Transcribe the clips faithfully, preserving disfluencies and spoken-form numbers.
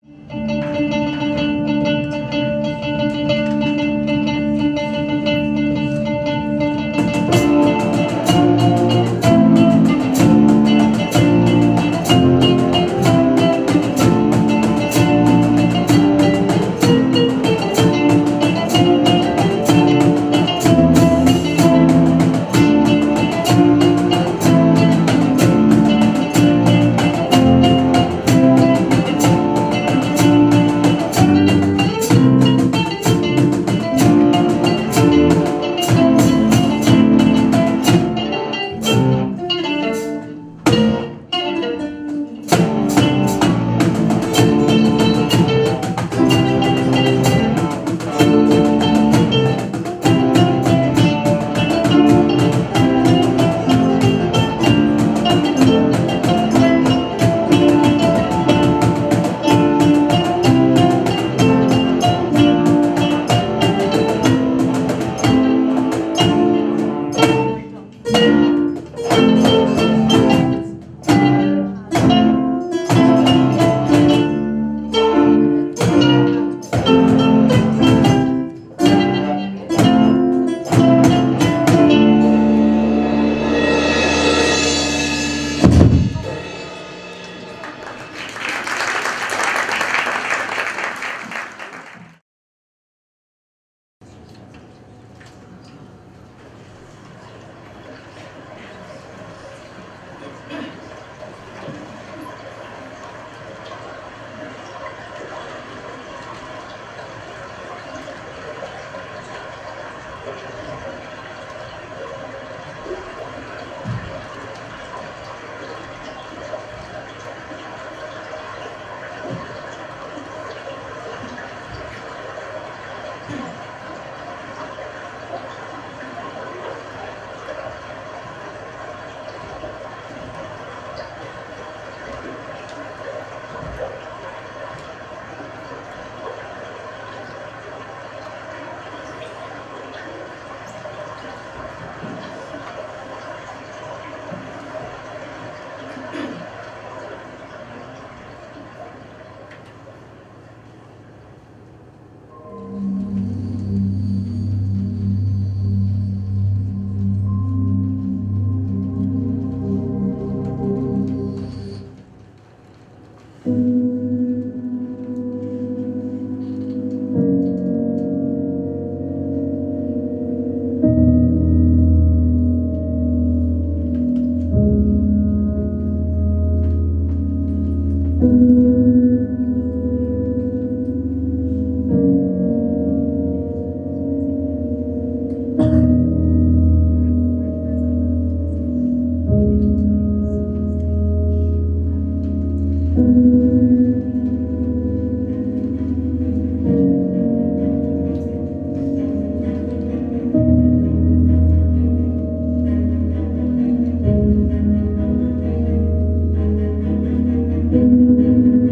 Thank you.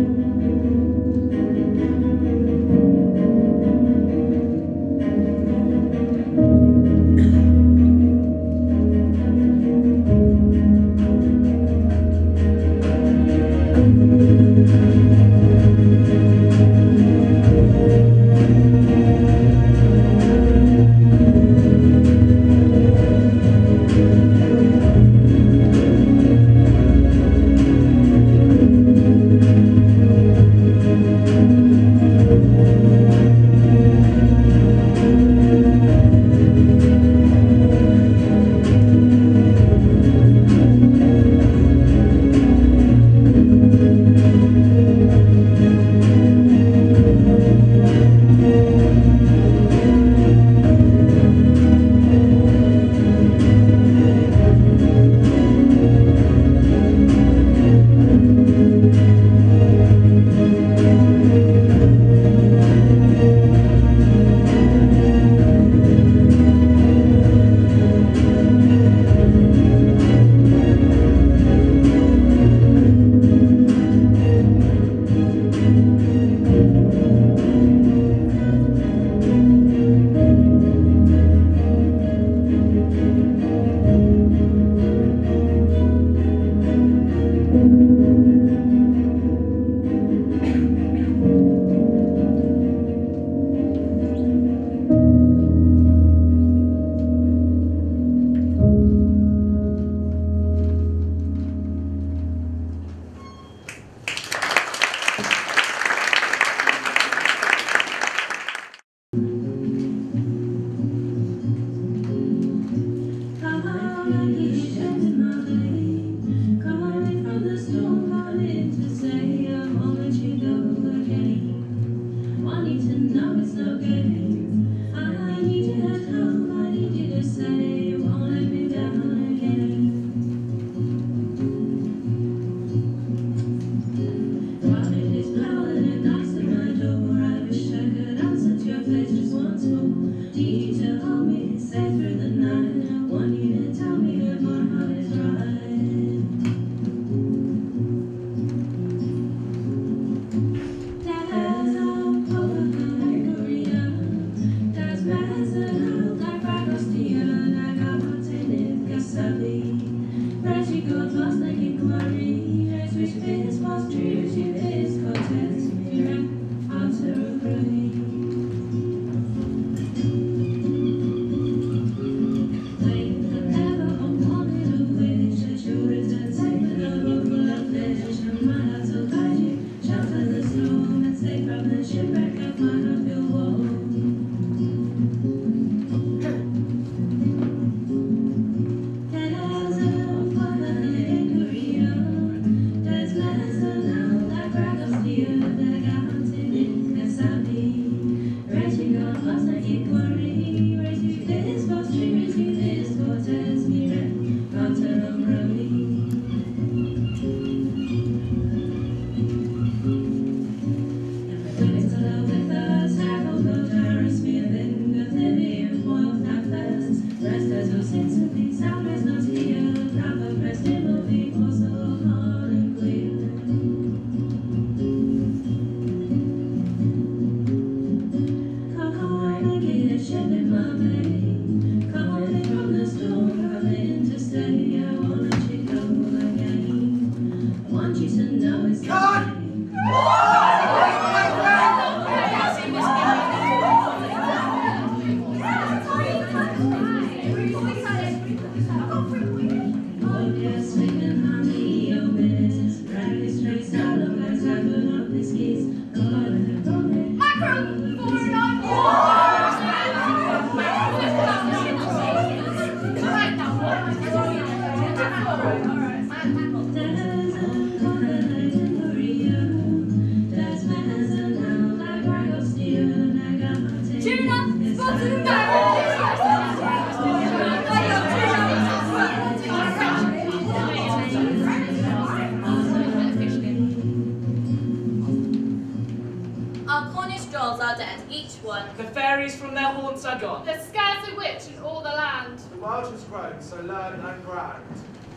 The fairies from their haunts are gone. There's scarce a witch in all the land. The world has grown so learned and grand.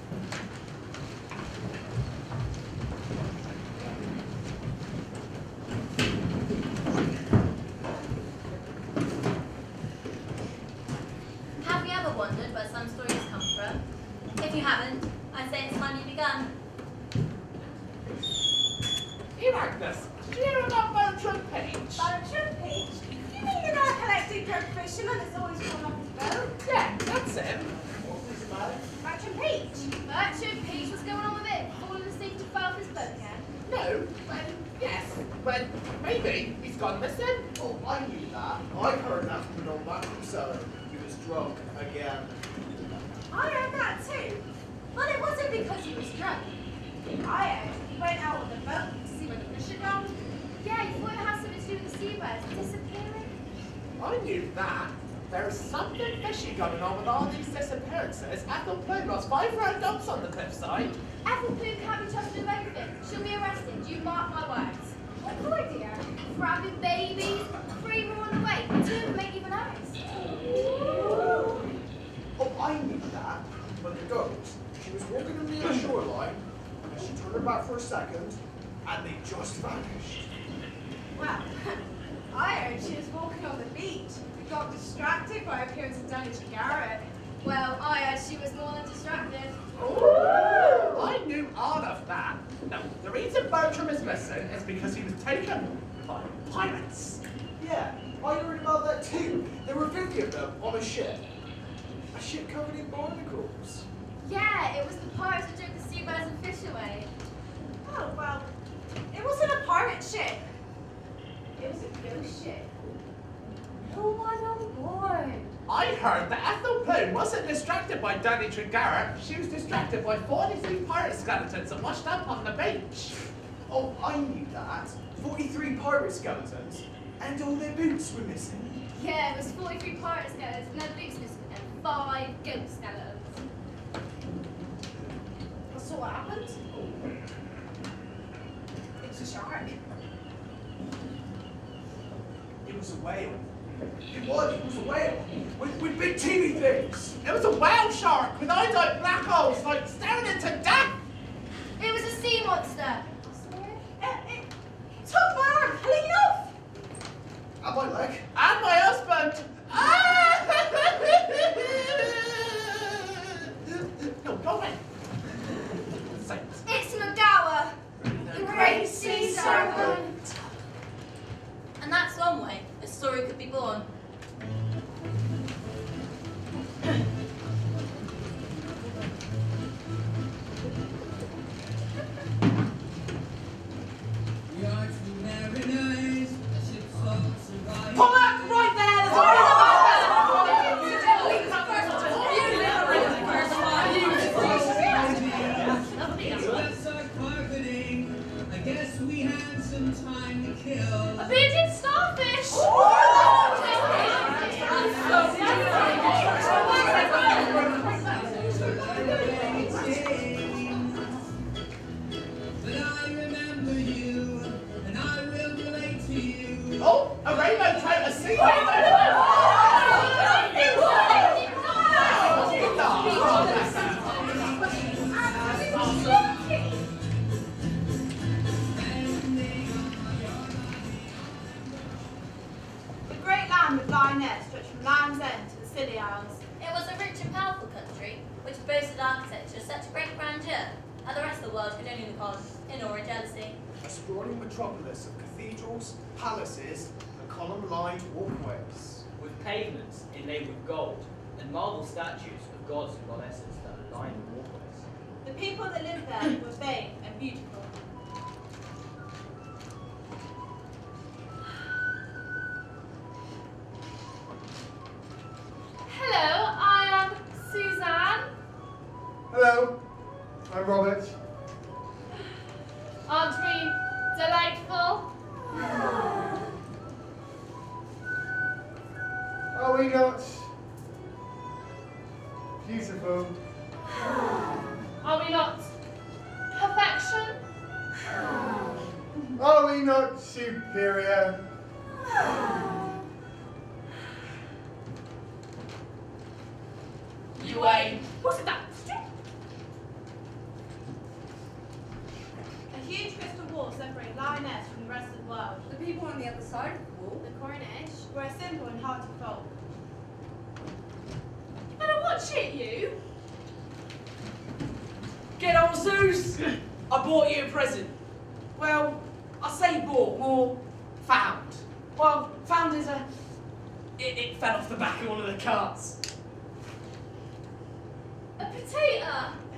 Have you ever wondered where some stories come from? If you haven't, I say it's time you begun. Hey, Agnes, did you hear about Bertram Page? Bertram Page? You mean the narcoleptic drug fisherman that's always come off his boat? Yeah, that's him. What's this about it? Bertram Page? Bertram Page, what's going on with it? Fallen asleep to file his boat again? No, well, yes, well, maybe he's gone missing. Oh, I knew that. I heard that from an old man from Surrey. He was drunk again. I heard that too. But it wasn't because he was drunk. I heard he went out on the boat to see where the fish had gone. Yeah, you thought it had something to do with the seabirds disappearing? I knew that. There's something fishy going on with all these disappearances. Ethel Plume lost five round dumps on the cliffside. Ethel Plume can't be trusted with anything. She'll be arrested, you mark my words. What for, dear? For having babies, three more on the way, two of them ain't even ours. Oh, I knew that. But the goat, she was walking on the shoreline, and she turned her back for a second, and they just vanished. Well, I heard she was walking on the beach and got distracted by the appearance of Danny Garrett. Well, I heard she was more than distracted. Ooh, I knew all of that. Now, the reason Bertram is missing is because he was taken by pirates. Yeah, I heard about that too. There were fifty of them on a ship. A ship covered in barnacles. Yeah, it was the pirates who took the seabirds and fish away. Oh, well, it wasn't a pirate ship. It was a ghost ship. Who was on board? I heard that Ethel Plume wasn't distracted by Danny Tregarrett. She was distracted by forty-three pirate skeletons that washed up on the beach. Oh, I knew that. forty-three pirate skeletons, and all their boots were missing. Yeah, it was forty-three pirate skeletons and their boots missing and five ghost skeletons. So what happened? It's a shark. It was a whale. It was, it was a whale. With, with big T V things. It was a whale shark with eyes like black holes, like staring into death. It was a sea monster. It, it took my arm clean off. And my leg. And my husband. Ah! No, go away. Saints. It's Magawa, the great sea serpent. And that's one way a story could be born. We are two mariners, a ship's hopes survive. Pull up right there! That's our carpeting. I guess we had some time to kill. A bearded starfish! on in aura jealousy. A sprawling metropolis of cathedrals, palaces, and column-lined walkways. With pavements inlaid with gold and marble statues of gods and goddesses that line the walkways. The people that lived there were vain and beautiful. Hello, I am Suzanne. Hello, I'm Robert. Aren't we delightful? Are we not beautiful? Are we not perfection? Are we not superior? You ain't. What's that? A huge crystal wall separated Lioness from the rest of the world. The people on the other side of the wall. The Cornish were a simple and hearty folk. You better watch it, you. Get on, Zeus! I bought you a present. Well, I say bought, more found. Well, found is a... It, it fell off the back of one of the carts. A potato.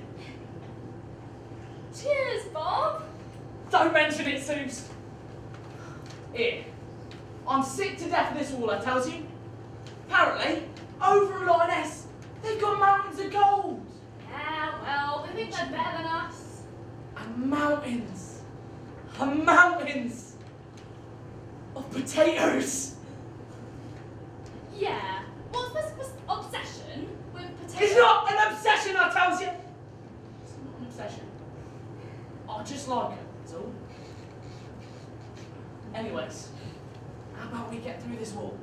Cheers, Bob. Don't mention it, Zeus. Here. I'm sick to death of this wall, I tells you. Apparently, over at Lioness, they've got mountains of gold. Yeah, well, they think they're better than us. And mountains. And mountains of potatoes. Yeah. What's this this obsession with potatoes? It's not an obsession, I tells you. It's not an obsession. I just like it, that's all. Anyways, how about we get through this wall?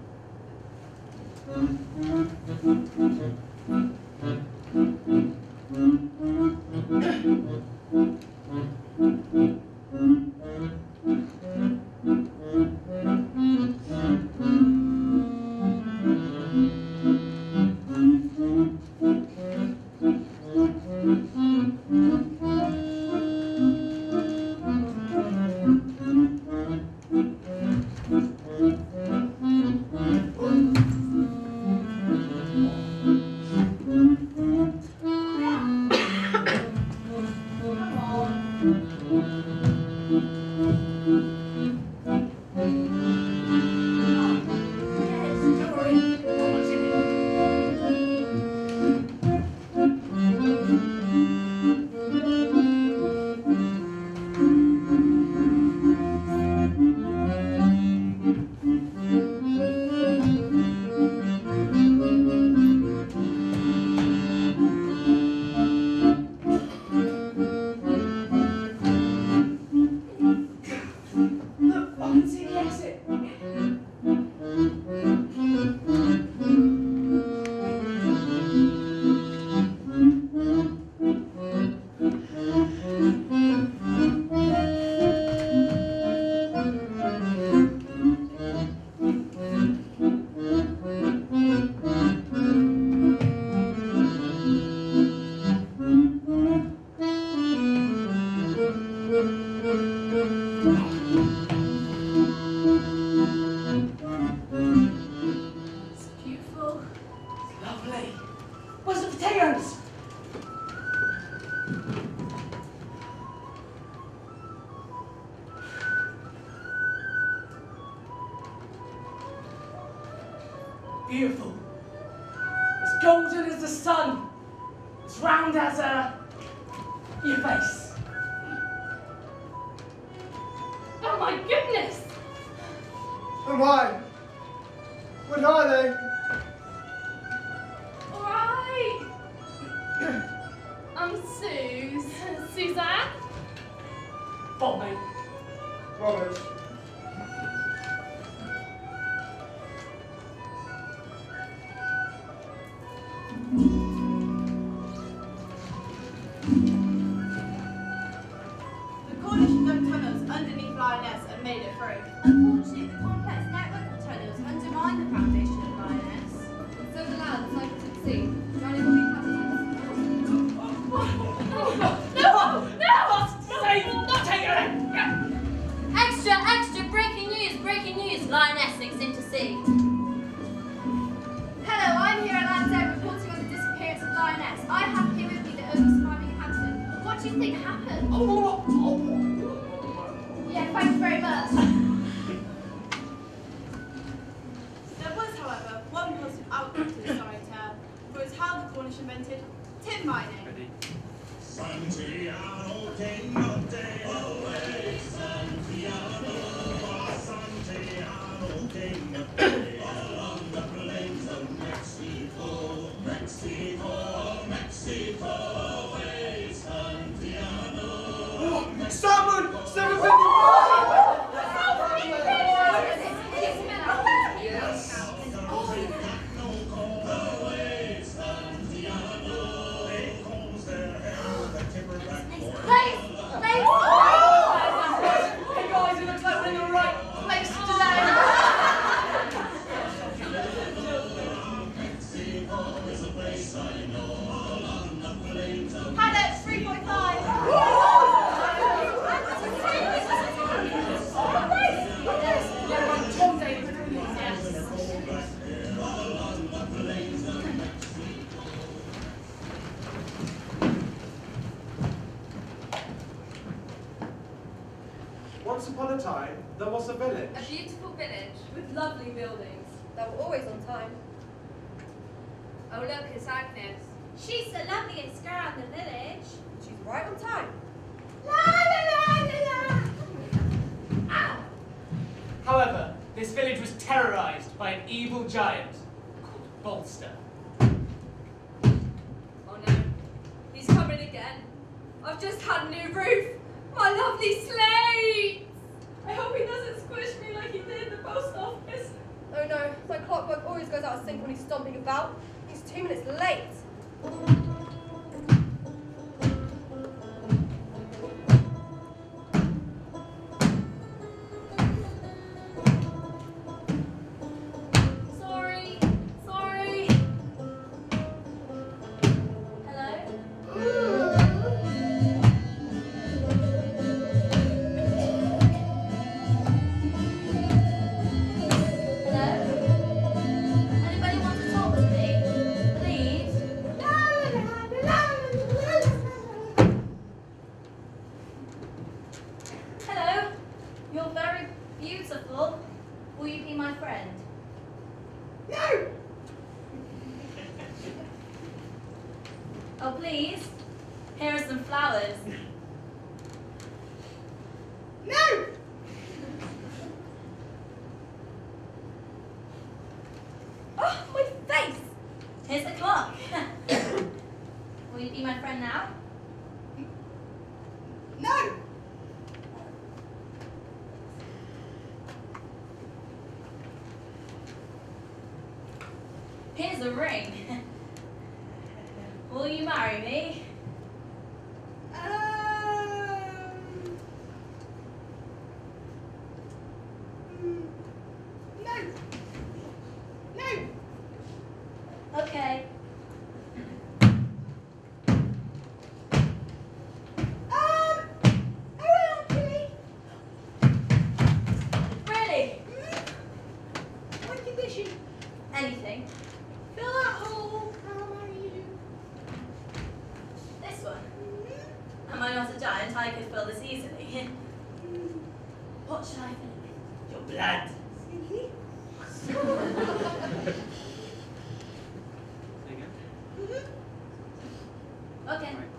Beautiful. As golden as the sun. As round as uh, your face. Oh my goodness! And why? What are they? Alright. I'm Suze. Suzanne? Bobby. Robert. The Cornish dug tunnels underneath Lioness and made it through. Unfortunately, the complex network of tunnels undermined the foundation of Lioness. So the lads like to see, drowning all the inhabitants. No! No! No! Save you think happened? Oh, oh, Yeah, thanks very much. There was, however, one positive outcome to the story tale, for it's how the Cornish invented tin mining. Ready? Santiago, King of Day, away, Santiago, Santiago, King of Day, along the plains of Mexico, Mexico, Mexico, away, Santiago. Salmon! seven fifty! Yes. Place! Place! Hey guys, it looks like we're in the right place today. Paddock, three point five. Yeah, right, Tom David. Yes. Once upon a time, there was a village. A beautiful village. With lovely buildings. That were always on time. Oh look, it's Agnes. She's the loveliest girl in the village. She's right on time. However, this village was terrorized by an evil giant called Bolster. Oh no, he's coming again. I've just had a new roof. My lovely slate. I hope he doesn't squish me like he did in the post office. Oh no, my clockwork always goes out of sync when he's stomping about. He's two minutes late. Sorry, sorry. Hello? Hello? Anybody want to talk with me? Please? Hello? You're very beautiful. Will you be my friend? No! Oh, please. Here are some flowers. No! Oh, my face! Here's the clock. Will you be my friend now? No! Here's a ring. Will you marry me? Um, mm, no. No. Okay. Um, oh, actually, Really? one condition. Anything? Fill that hole, and I'll marry you. This one? Am I not a giant? I could fill this easily. What should I fill it with? Your blood. Really? Say again? Okay. Right.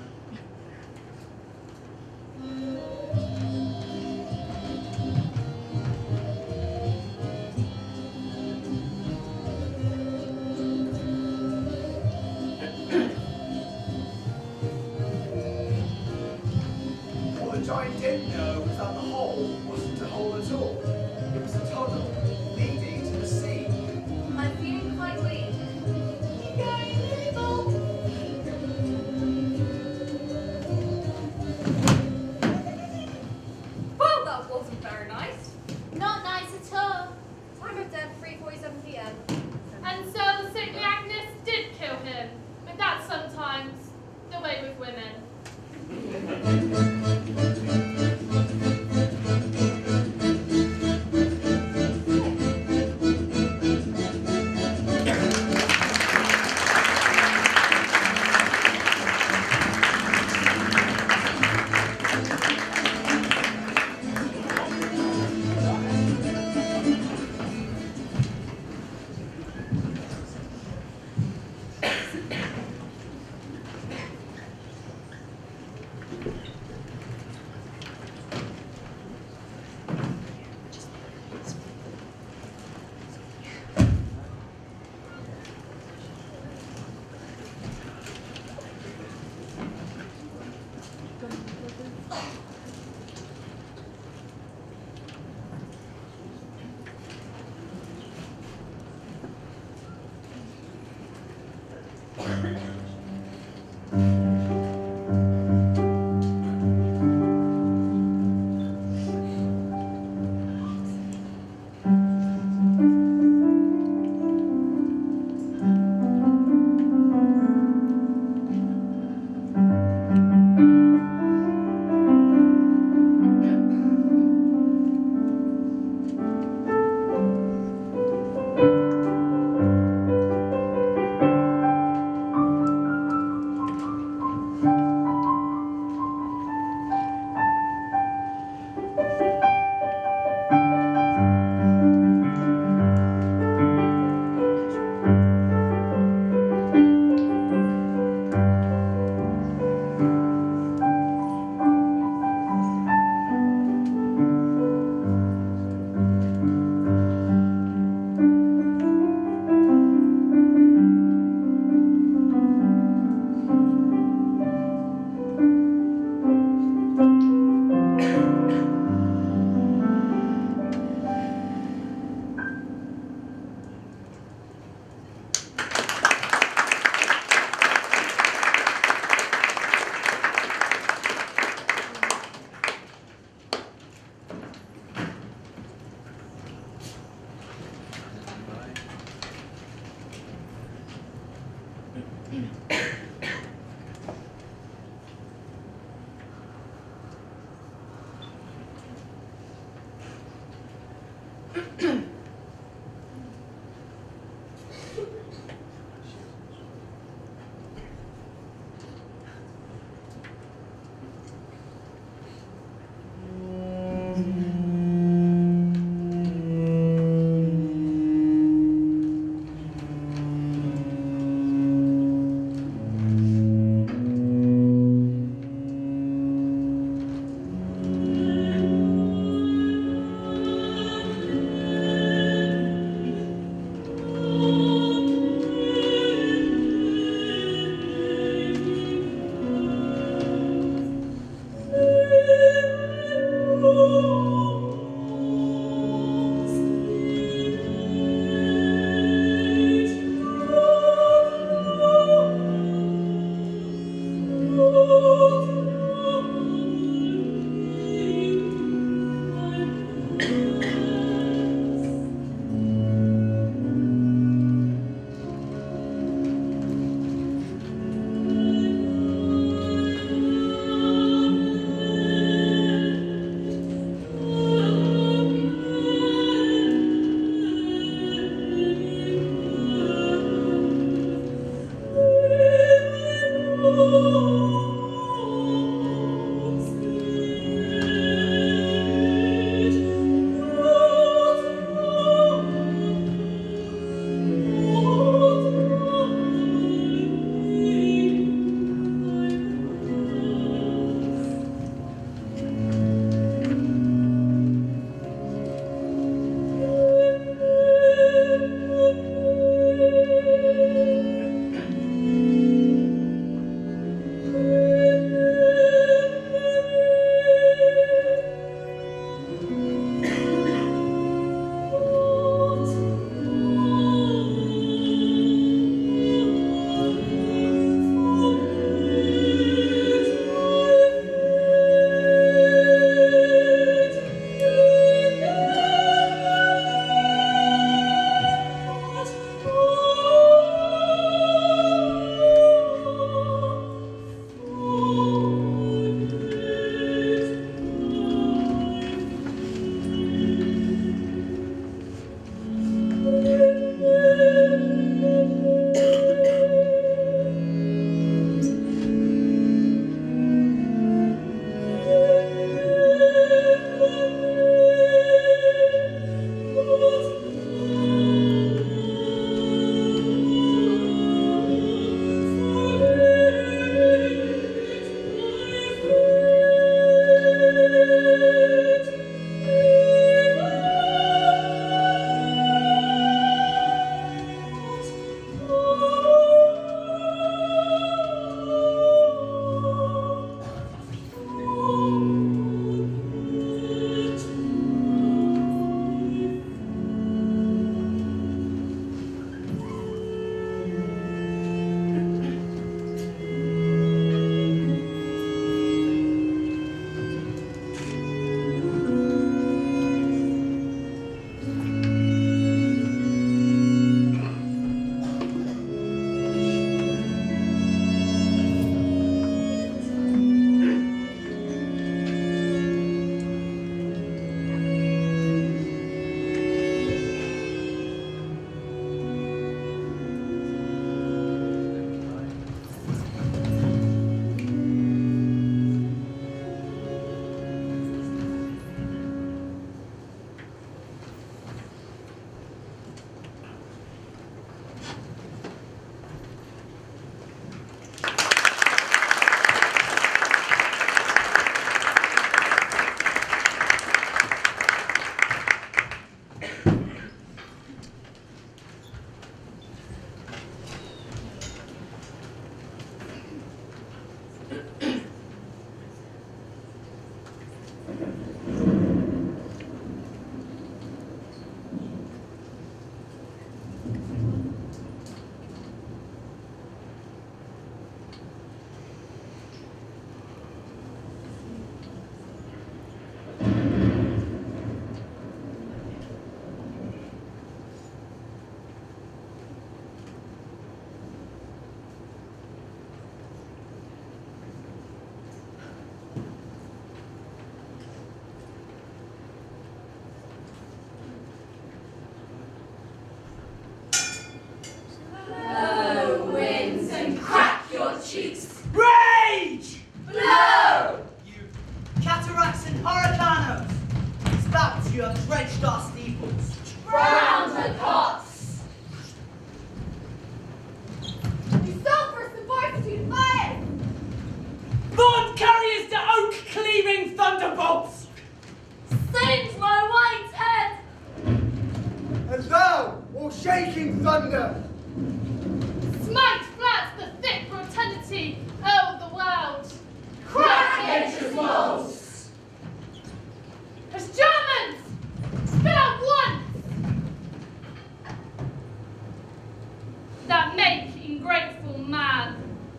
What the giant didn't know was that the hole wasn't a hole at all. It was a tunnel leading to the sea. I'm feeling quite weak. Well, that wasn't very nice. Not nice at all. Time of death, three forty-seven p m And so the saintly Agnes did kill him. And that's sometimes the way with women. you have drenched our steeples. Round the cots! You sulphurous and varsity fire! Bond carriers to oak-cleaving thunderbolts! Singe my white head! And thou, all shaking thunder, Smite flat the thick rotundity o'er the world. Crack nature's moles! As Germans, spit out once! That make ingrateful man.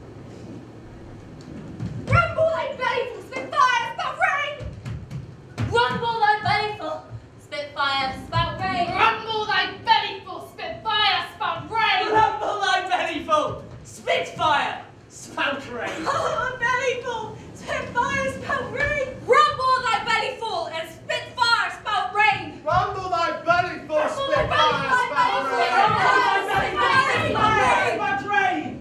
Rumble thy belly from spitfire, spout rain! Rumble thy belly full, spitfire, spout rain! Rumble thy belly full, spitfire, spout rain! Rumble thy belly full, spitfire, spout rain! Oh, belly full, spitfire, spout rain! Rumble thy belly full, and spitfire, spout rain! rumble thy belly full, spitfire, spout rain. Rumble thy belly full, spitfire, spout rain!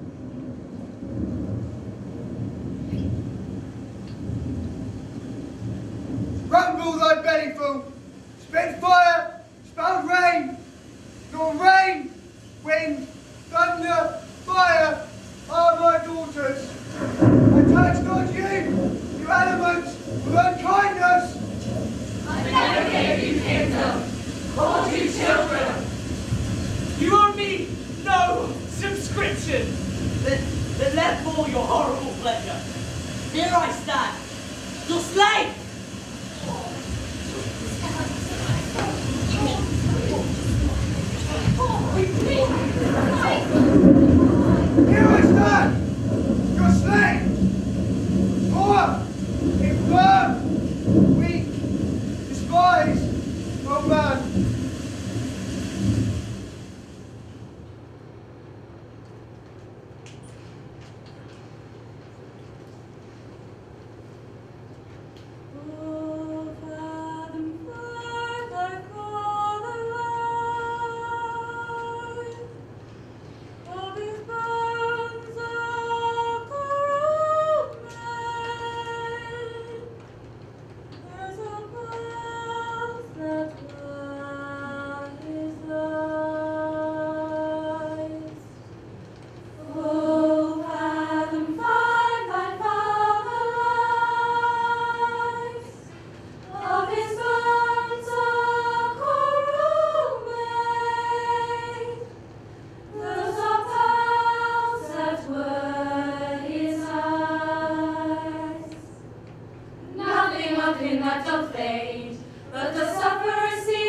Rumble thy belly full, spitfire, spout rain. Nor rain, wind, thunder, fire are my daughters. I touch not you, you elements of unkindness. I never gave you kingdom, called you children. You owe me no subscription! Then, then let fall your horrible pleasure. Here I stand, your slave! Here I stand, your slave, poor, infirm, weak, despised, oh man. Oh, fathom far thy father lies, of his bones a coral made. There's a pulse that were his eyes. Oh, fathom far thy father lies, of his bones a coral made. Those are pearls that were his eyes. Nothing of him that doth fade, but the sufferer